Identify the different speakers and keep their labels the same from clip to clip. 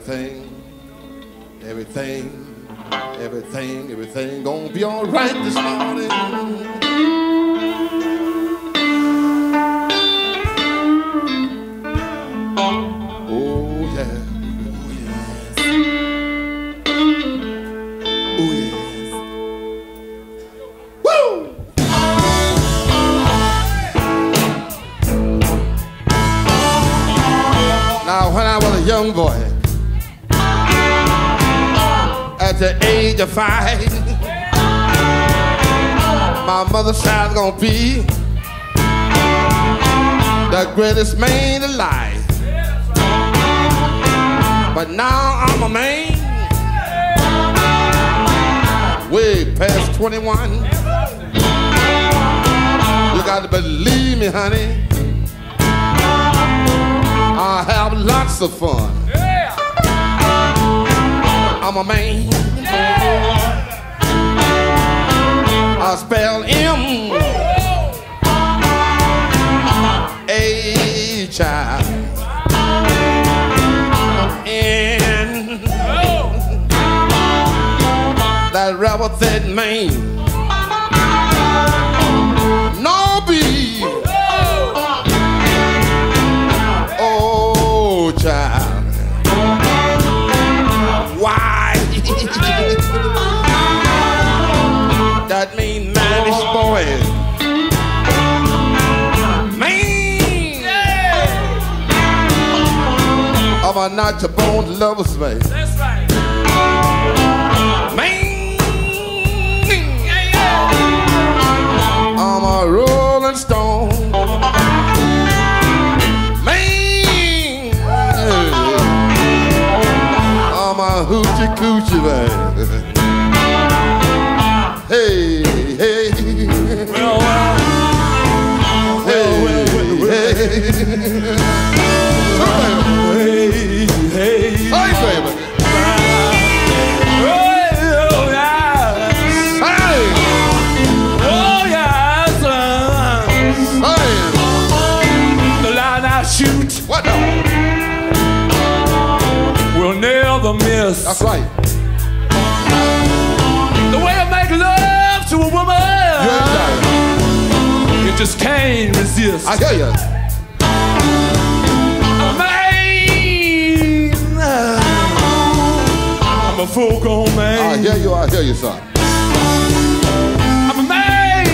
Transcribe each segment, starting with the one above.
Speaker 1: everything gonna be all right this morning. Oh yeah, oh yes, oh yes. Woo! Now when I was a young boy, at the age of 5, my mother said I was gonna be the greatest man alive. But now I'm a man, way past 21. You got to believe me, honey, I have lots of fun. I'm a man. I spell M-A-H-I-N. That rebel that man. No B. Oh, child. Why? That mean Mannish boy. Man, I'm a not your bone lovers, man.
Speaker 2: That's right.
Speaker 1: Man, I'm a rolling stone. Man, I'm a hoochie coochie, man. Hey, hey,
Speaker 2: Well,
Speaker 1: hey, hey,
Speaker 2: hey,
Speaker 1: hey, baby.
Speaker 2: Oh, yeah.
Speaker 1: Hey,
Speaker 2: Oh, yeah, son.
Speaker 1: hey.
Speaker 2: The line I shoot
Speaker 1: What the?
Speaker 2: will never miss.
Speaker 1: That's right.
Speaker 2: The way I make love to a woman,
Speaker 1: You're right.
Speaker 2: you just can't resist.
Speaker 1: I hear you.
Speaker 2: Man, I'm a full-grown man.
Speaker 1: I hear you, son.
Speaker 2: I'm a man.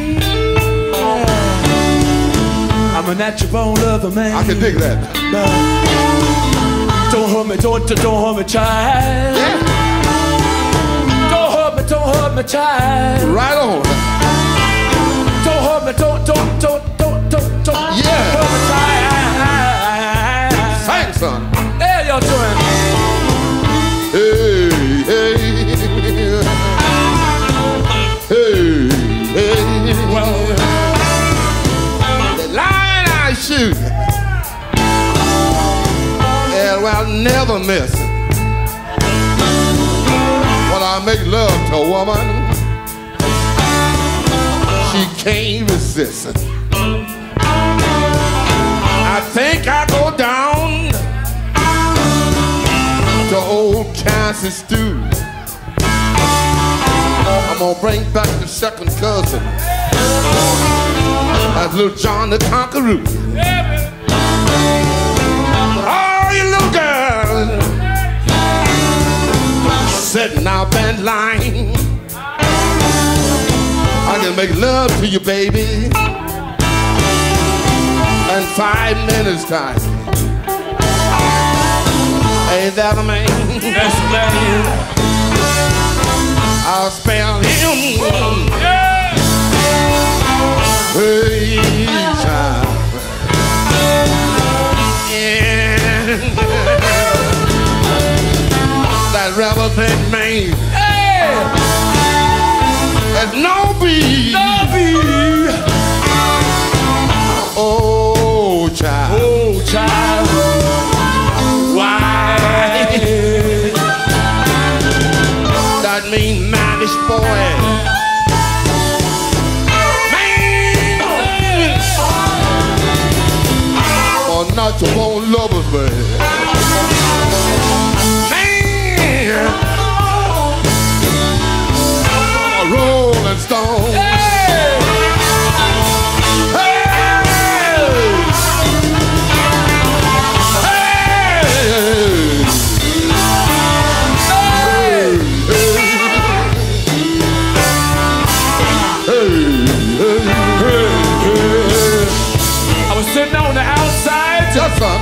Speaker 2: I'm a natural born lover, man.
Speaker 1: I can dig that.
Speaker 2: Don't hurt me, don't hurt me, child.
Speaker 1: Yeah.
Speaker 2: Don't hurt me, child.
Speaker 1: Right on.
Speaker 2: Don't hurt me, don't
Speaker 1: Yeah.
Speaker 2: hurt me, child.
Speaker 1: Sing, son.
Speaker 2: Hey, y'all doing?
Speaker 1: Hey, hey, hey, hey.
Speaker 2: Well,
Speaker 1: The line I shoot, and I'll never miss. When I make love to a woman, she can't resist. I think I go down to old Kansas stew. I'm gonna bring back the second cousin, that's little John the Conqueror. Oh, you little girl sitting out that line, I can make love to you, baby, in 5 minutes time. Ain't that a man?
Speaker 2: that's a man.
Speaker 1: I'll spell him.
Speaker 2: Yeah.
Speaker 1: Hey, child. Yeah. That rebel thing, man.
Speaker 2: Hey,
Speaker 1: There's no B.
Speaker 2: no be.
Speaker 1: Oh, child.
Speaker 2: Oh, child. Why?
Speaker 1: That mean Mannish boy. Man. Oh, not your own lovers, man. yeah. A Rolling Stone.
Speaker 2: Hey! I was sitting on the outside,
Speaker 1: Yes, son.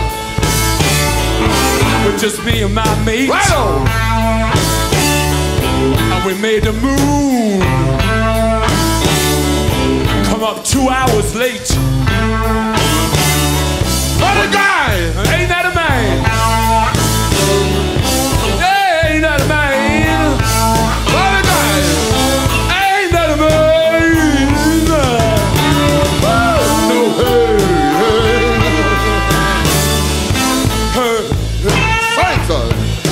Speaker 2: with just me and my mate.
Speaker 1: Right on.
Speaker 2: And we made the moon come up 2 hours late.
Speaker 1: What a guy.
Speaker 2: Ain't that a man? Yeah, ain't that a man?
Speaker 1: What a guy.
Speaker 2: Ain't that a man?
Speaker 1: No, hey, Thanks, son.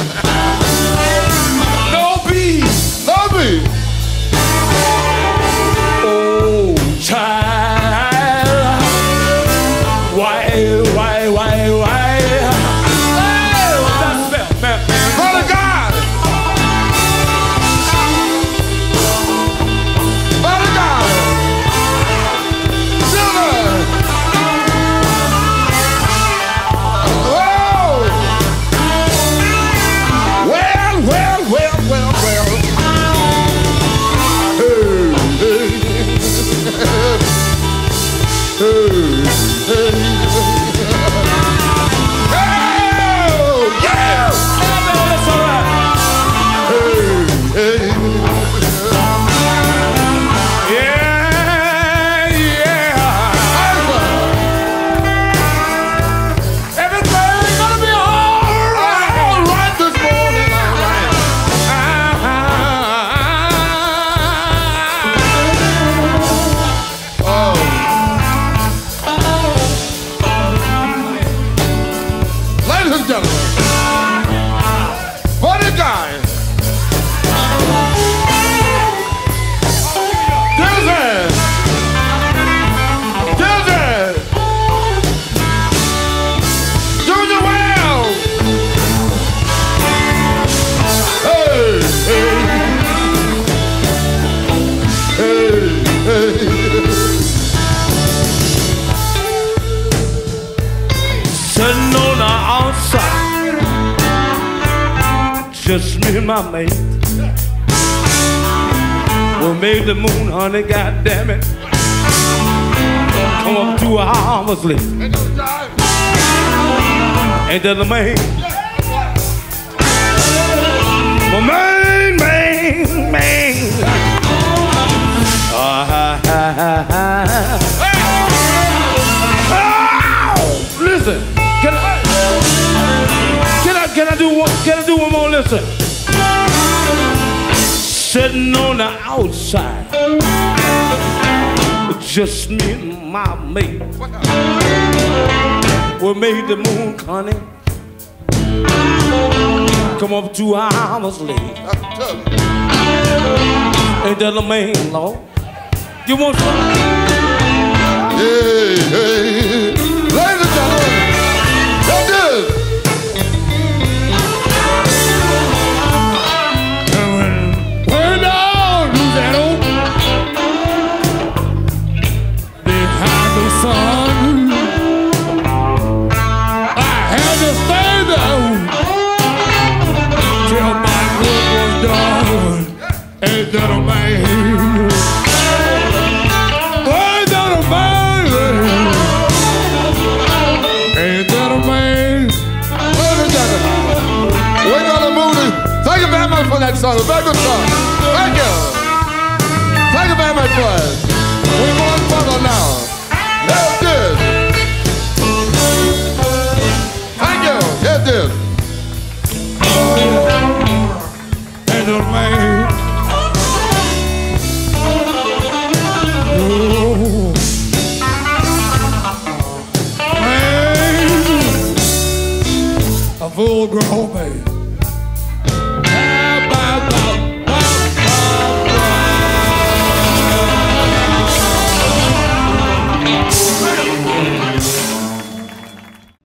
Speaker 2: No beef.
Speaker 1: Love me.
Speaker 2: Oh, child. Why? Hey, what's that spell, man?
Speaker 1: What a guy. What a guy. Silver. Oh. Well. Oh, yeah.
Speaker 2: That's all right. Yeah. Everything's gonna be all right.
Speaker 1: All right this morning, all right. Ladies and gentlemen, what a guy. Dizzy. Junior Wells. Hey.
Speaker 2: Sitting on the outside, just me and my mate. We made the moon, honey, goddamn it. Come up 2 hours late.
Speaker 1: Ain't no time.
Speaker 2: Ain't that the man? My man. Listen, can I do one more? Listen. Sitting on the outside, just me and my mate. We made the moon, honey, come up 2 hours late. Ain't that a man, Lord? You want some?
Speaker 1: Hey. Ladies and gentlemen, that's it.
Speaker 2: Where down, Louisiana? Behind the sun, I had to stay down till my work was done. Ain't that a man? Ain't that a man? Ain't that a man?
Speaker 1: Ladies and gentlemen, we're gonna move it. Thank you very much for that song. A very good song. Thank you. Thank you very much for it. We're going further now. Let's do it. Thank you. Yes, this.
Speaker 2: Ain't that a man? A full grown man.